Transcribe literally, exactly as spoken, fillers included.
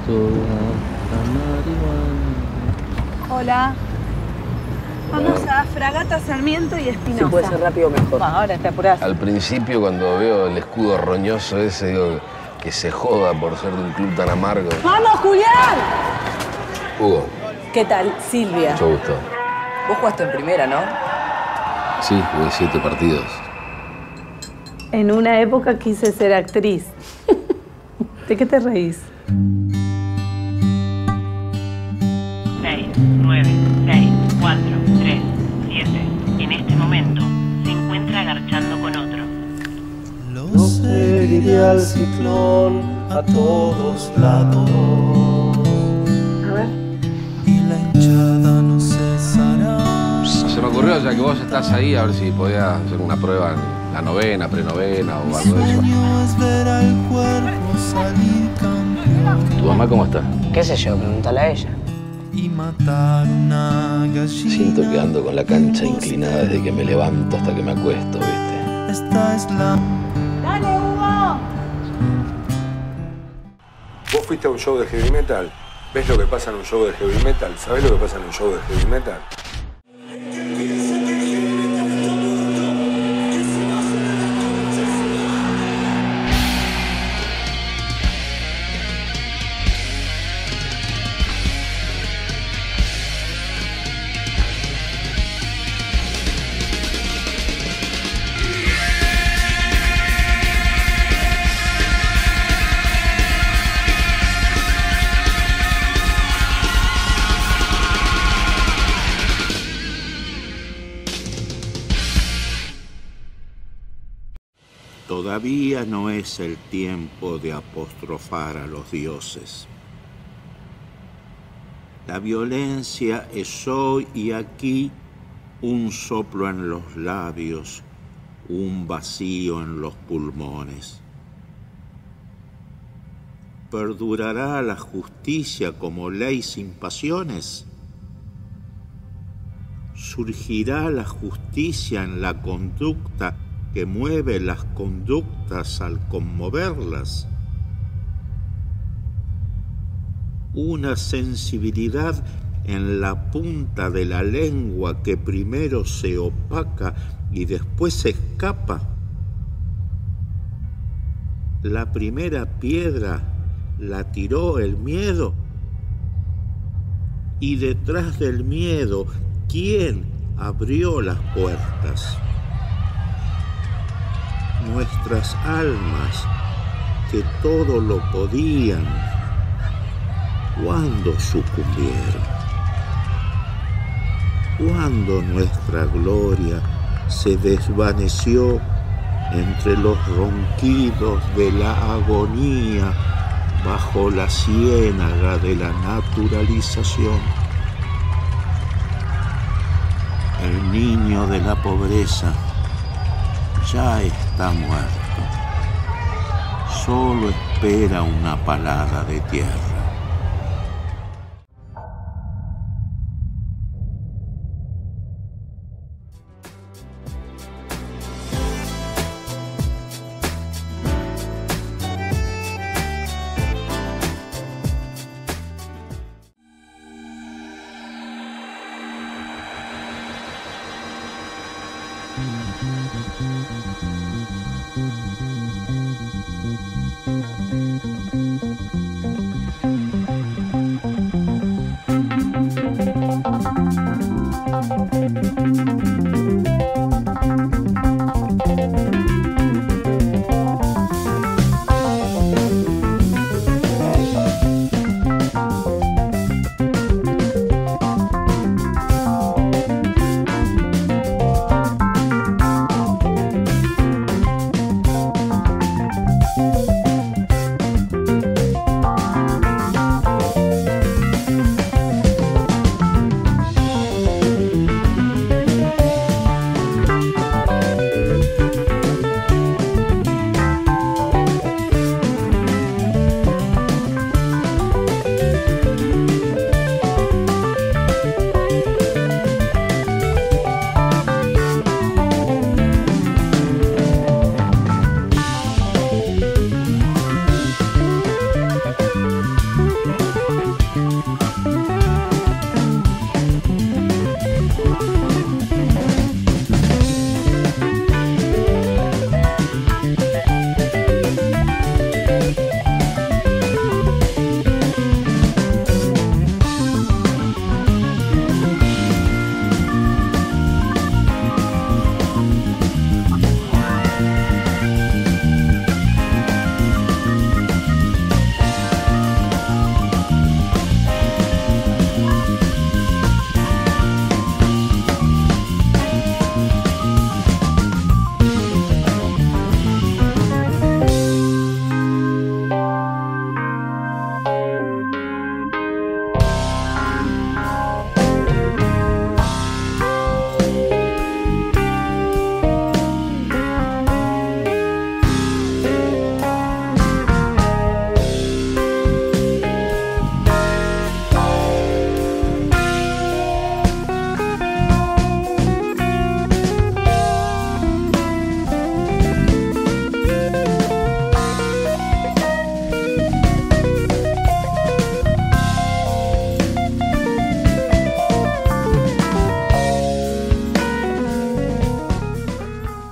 toda la marihuana. Hola. Vamos a Fragata, Sarmiento y Espinosa. Si puede ser rápido, mejor. Va, ahora te apurás. Al principio, cuando veo el escudo roñoso ese, digo que se joda por ser de un club tan amargo. ¡Vamos, Julián! Hugo, ¿Qué tal? Silvia. mucho gusto. Vos jugaste en primera, ¿no? Sí, jugué siete partidos. En una época quise ser actriz. ¿De qué te reís? seis, nueve, seis, cuatro, tres, siete. En este momento se encuentra agarchando con otro. No seguiré al ciclón a todos lados. A ver. Y la hinchada no cesará. Se me ocurrió, ya que vos estás ahí, a ver si podía hacer una prueba en la novena, prenovena o algo de eso. Sueño es ver al cuerpo salir campeón ¿Tu mamá cómo está? ¿Qué sé yo? Pregúntale a ella. y matar una gallina. Siento que ando con la cancha inclinada desde que me levanto hasta que me acuesto, ¿viste? Esta es la... ¡Dale, Hugo! Vos fuiste a un show de heavy metal, ves lo que pasa en un show de heavy metal, ¿sabés lo que pasa en un show de heavy metal? Todavía no es el tiempo de apostrofar a los dioses. La violencia es hoy y aquí un soplo en los labios, un vacío en los pulmones. ¿Perdurará la justicia como ley sin pasiones? ¿Surgirá la justicia en la conducta que mueve las conductas al conmoverlas? Una sensibilidad en la punta de la lengua que primero se opaca y después se escapa. La primera piedra la tiró el miedo. Y detrás del miedo, ¿quién abrió las puertas? Nuestras almas, que todo lo podían, ¿cuándo sucumbieron? ¿Cuándo nuestra gloria se desvaneció entre los ronquidos de la agonía bajo la ciénaga de la naturalización? El niño de la pobreza ya está muerto, solo espera una palada de tierra. Thank you.